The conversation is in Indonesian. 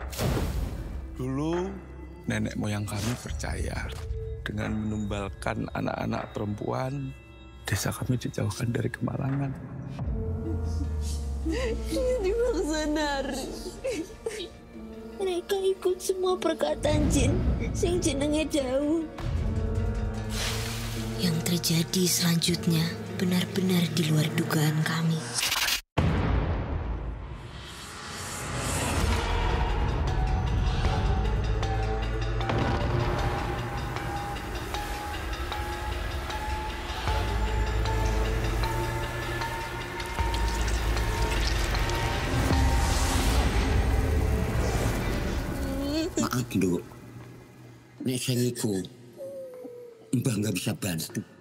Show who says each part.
Speaker 1: Dulu nenek moyang kami percaya dengan menumbalkan anak-anak perempuan, desa kami dijauhkan dari kemalangan.
Speaker 2: Di bangsa Nari. Mereka ikut semua perkataan jin sing jenenge jauh. Yang terjadi selanjutnya benar-benar di luar dugaan kami.
Speaker 3: Maaf, Nduk. Nek sing iku Mbah nggak bisa bantu.